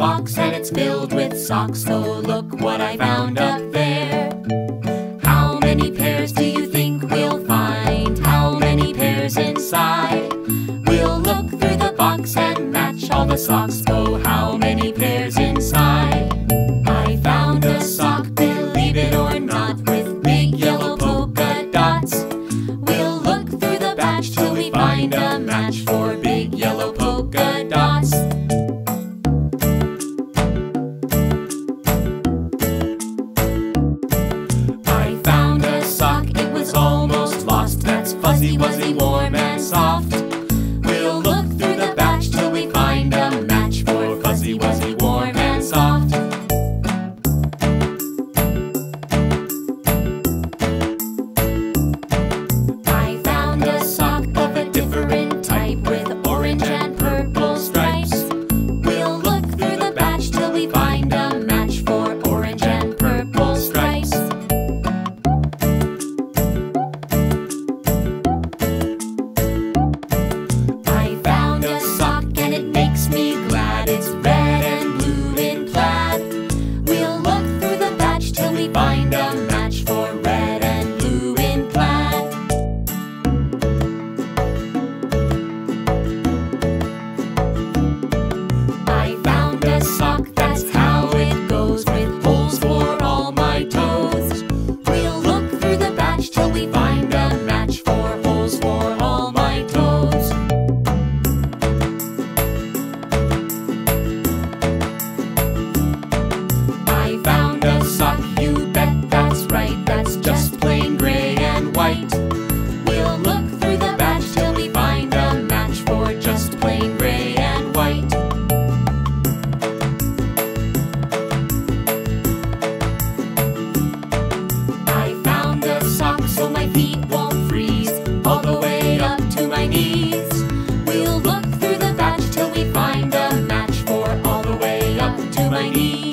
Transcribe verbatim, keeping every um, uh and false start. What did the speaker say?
box and it's filled with socks. Oh, look what I found up there. How many pairs do you think we'll find? How many pairs inside? We'll look through the box and match all the socks. Oh, how many pairs inside? I found a sock, believe it or not, with big yellow polka dots. We'll look through the batch till we find a match for big yellow polka dots. I found a sock, it was almost lost. That's fuzzy wuzzy, warm and soft. We'll look through the batch till we find a match for fuzzy wuzzy, warm and soft. I found a sock of a different type with orange and purple stripes. We'll look through the batch till we find a match for orange and purple stripes. I found a sock and it makes me glad. It's red and blue in plaid. We'll look through the batch till we find a match for red and blue in plaid. I found a sock, that's how it goes, with holes for all my toes. We'll look through the batch till we find a match for holes for all my toes. I found a sock, you bet that's right, that's just plain gray and white. We'll look through the batch till we find a match for just plain gray and white. I found a sock so my feet won't freeze, all the way up to my knees. We'll look through the batch till we find a match for all the way up to my knees.